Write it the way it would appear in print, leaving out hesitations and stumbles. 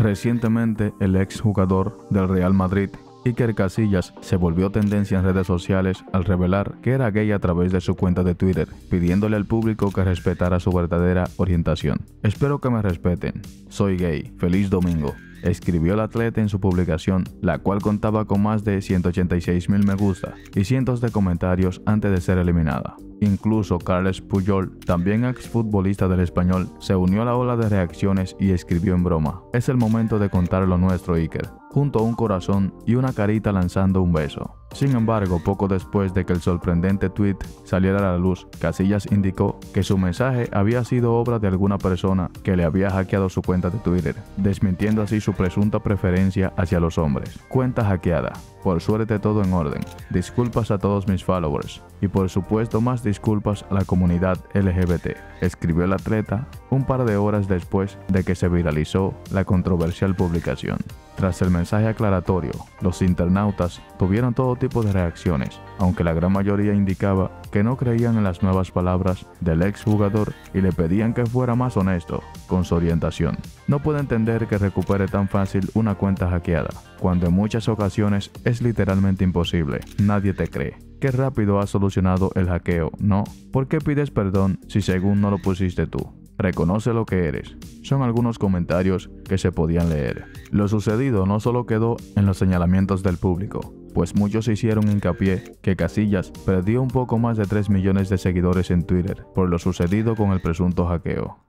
Recientemente, el exjugador del Real Madrid, Iker Casillas, se volvió tendencia en redes sociales al revelar que era gay a través de su cuenta de Twitter, pidiéndole al público que respetara su verdadera orientación. Espero que me respeten. Soy gay. Feliz domingo, escribió el atleta en su publicación, la cual contaba con más de 186,000 me gusta y cientos de comentarios antes de ser eliminada. Incluso Carles Puyol, también exfutbolista del Español, se unió a la ola de reacciones y escribió en broma: "Es el momento de contar lo nuestro, Iker", junto a un corazón y una carita lanzando un beso. Sin embargo, poco después de que el sorprendente tweet saliera a la luz, Casillas indicó que su mensaje había sido obra de alguna persona que le había hackeado su cuenta de Twitter, desmintiendo así su presunta preferencia hacia los hombres. Cuenta hackeada. Por suerte todo en orden. Disculpas a todos mis followers. Y por supuesto más disculpas a la comunidad LGBT, escribió el atleta un par de horas después de que se viralizó la controversial publicación. Tras el mensaje aclaratorio, los internautas tuvieron todo tipo de reacciones, aunque la gran mayoría indicaba que no creían en las nuevas palabras del exjugador y le pedían que fuera más honesto con su orientación. No puedo entender que recupere tan fácil una cuenta hackeada, cuando en muchas ocasiones es literalmente imposible. Nadie te cree. Qué rápido has solucionado el hackeo, ¿no? ¿Por qué pides perdón si según no lo pusiste tú? Reconoce lo que eres. Son algunos comentarios que se podían leer. Lo sucedido no solo quedó en los señalamientos del público, pues muchos hicieron hincapié que Casillas perdió un poco más de 3 millones de seguidores en Twitter por lo sucedido con el presunto hackeo.